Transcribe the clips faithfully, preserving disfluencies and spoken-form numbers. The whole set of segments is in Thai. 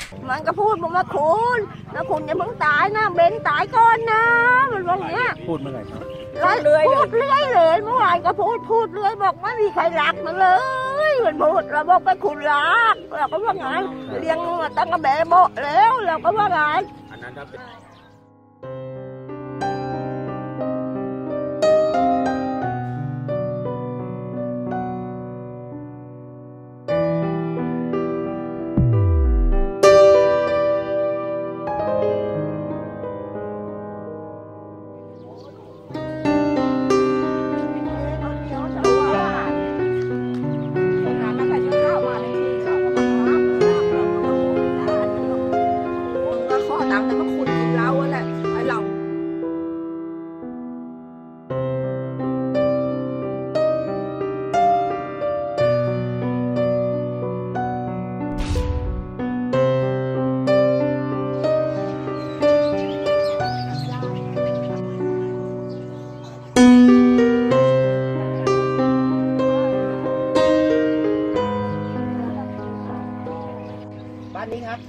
มันก็พูดบอกว่าคุณนะคุณอย่าเพิ่งตายนะเบนตายก่อนนะมันบอกเนี้ยพูดเมื่อไหร่ครับเรื่อยพูดเรื่อยเลยเมื่อวานก็พูดพูดเรื่อยบอกไม่มีใครรักมันเลยมันพูดเราบอกไปคุณรักเราก็ว่าไงเลี้ยงมาตั้งกระแบะโบแล้วเราก็ว่าไงอันนั้นถ้าเป็นบ้านนี้ครับ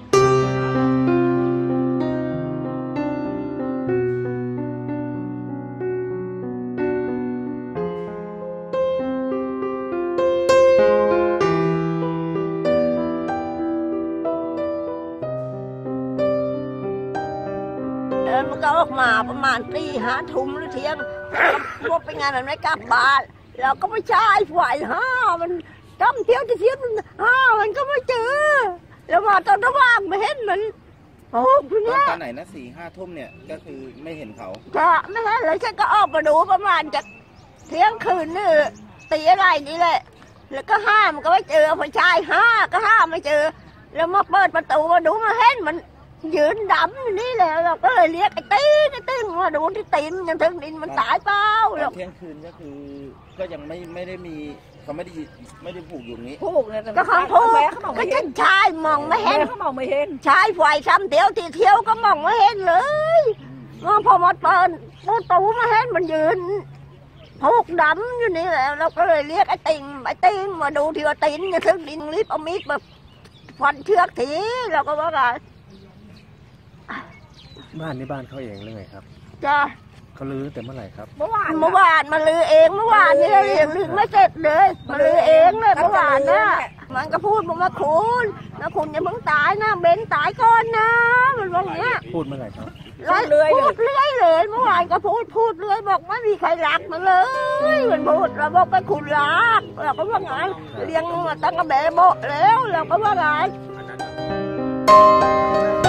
มันก็ออกมาประมาณตีห้าทุ่มหรือเที่ยงพวกไปงานมันไม่กลับบ้านเราก็ไม่ใช่ฝ่ายห้ามันจำเที่ยวที่เที่ยวมันห้ามันก็ไม่เจอแล้วมาตอนระหว่างไม่เห็นมันโอ้คุณเนี่ยตอนไหนนะสี่ห้าทุ่มเนี่ยก็คือไม่เห็นเขาจะไม่เห็นเลยฉันก็ออกมาดูประมาณจะเที่ยงคืนนี่ตีอะไรนี่แหละแล้วก็ห้ามันก็ไม่เจอผู้ชายห้าก็ห้าไม่เจอแล้วมาเปิดประตูมาดูมาเห็นมันยืนดำนี่แหละเราก็เลยเรียกไอ้ตีนไอ้ตีนมาดูที่ตีนยังถึงดินมันตายเปล่าเที่ยงคืนก็คือก็ยังไม่ไม่ได้มีเขาไม่ได้ไม่ได้ผูกอยู่นี้ผูกเนี่ยก็เขาผูกก็ฉันชายมองไม่เห็นเขามองไม่เห็นชายฝ่ายซ้ำเที่ยวที่เที่ยวก็มองไม่เห็นเลยพอมาเปิดประตูมาเห็นมันยืนผูกดำอยู่นี่แหละเราก็เลยเรียกไอ้ตีนไอ้ตีนมาดูที่ว่าตีนยังถึงดินรีบเอามีดแบบฟันเชือกทีเราก็ว่าไงบ้านนี่บ้านเขาเองเลยครับจ้าเขาลื้อแต่เมื่อไหร่ครับเมื่อวานเมื่อวานมาลื้อเองเมื่อวานนี่เลยยังลื้อไม่เสร็จเลยมาลื้อเองเลยเมื่อวานนะมันก็พูดบอกว่าคุณนะคุณอย่าเพิ่งตายนะเบนตายก่อนนะมันบอกเนี้ยพูดเมื่อไหร่ครับเรื่อยพูดเรื่อยเลยเมื่อวานก็พูดพูดเรื่อยบอกไม่มีใครรักมันเลยมันพูดเราบอกไปคุณรักเราก็ว่าไงเลี้ยงมาตั้งกระแบะโบแล้วเราก็ว่าไง